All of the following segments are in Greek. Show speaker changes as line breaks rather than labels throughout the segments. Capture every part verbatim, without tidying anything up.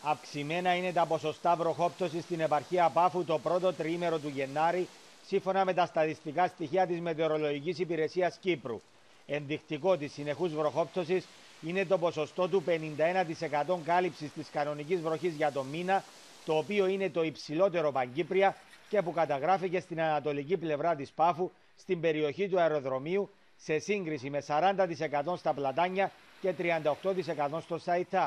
Αυξημένα είναι τα ποσοστά βροχόπτωσης στην επαρχία Πάφου το πρώτο τριήμερο του Γενάρη, σύμφωνα με τα στατιστικά στοιχεία της Μετεωρολογικής Υπηρεσίας Κύπρου. Ενδεικτικό της συνεχούς βροχόπτωσης είναι το ποσοστό του πενήντα ένα τοις εκατό κάλυψης της κανονικής βροχής για τον μήνα, το οποίο είναι το υψηλότερο παγκύπρια και που καταγράφηκε στην ανατολική πλευρά της Πάφου, στην περιοχή του αεροδρομίου, σε σύγκριση με σαράντα τοις εκατό στα Πλατάνια και τριάντα οκτώ τοις εκατό στο Σαϊτά.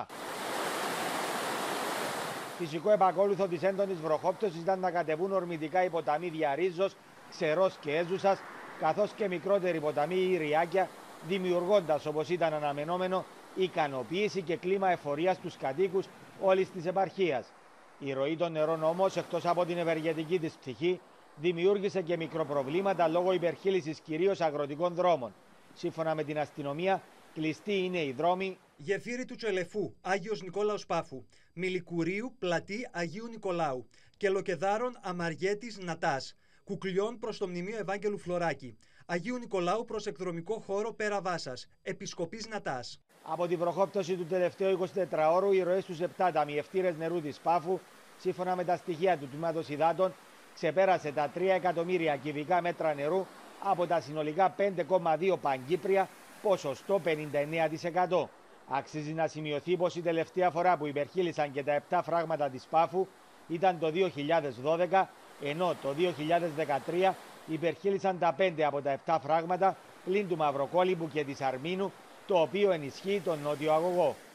Φυσικό επακόλουθο της έντονης βροχόπτωσης ήταν να κατεβούν ορμητικά οι ποταμοί Διαρίζος, Ξερός και Έζουσας, καθώς και μικρότεροι ποταμοί ή ριάκια, δημιουργώντας, όπως ήταν αναμενόμενο, ικανοποίηση και κλίμα εφορίας στους κατοίκους όλης της επαρχίας. Η ροή των νερών όμως, εκτός από την ευεργετική της πτυχή, δημιούργησε και μικροπροβλήματα λόγω υπερχείλησης κυρίως αγροτικών δρόμων. Σύμφωνα με την αστυνομία, κλειστοί είναι οι δρόμοι
Γεφύρι του Τσελεφού, Άγιος Νικόλαος Πάφου, Μιλικουρίου, Πλατή Αγίου Νικολάου, Κελοκεδάρων, Αμαριέτης, Νατάς, Κουκλιών προς το Μνημείο Ευάγγελου Φλωράκη, Αγίου Νικολάου προς εκδρομικό χώρο Πέρα Βάσας, Επισκοπής Νατάς.
Από την βροχόπτωση του τελευταίου εικοσιτετράωρου, οι ροές στους επτά ταμιευτήρες νερού της Πάφου, σύμφωνα με τα στοιχεία του Τμήματος Υδάτων, ξεπέρασε τα τρία εκατομμύρια κυβικά μέτρα νερού από τα συνολικά πέντε κόμμα δύο παγκύπρια, ποσοστό πενήντα εννέα τοις εκατό. Αξίζει να σημειωθεί πως η τελευταία φορά που υπερχείλησαν και τα επτά φράγματα της Πάφου ήταν το δύο χιλιάδες δώδεκα, ενώ το δύο χιλιάδες δεκατρία υπερχείλησαν τα πέντε από τα επτά φράγματα πλην του Μαυροκόλυμπου και της Αρμίνου, το οποίο ενισχύει τον νότιο αγωγό.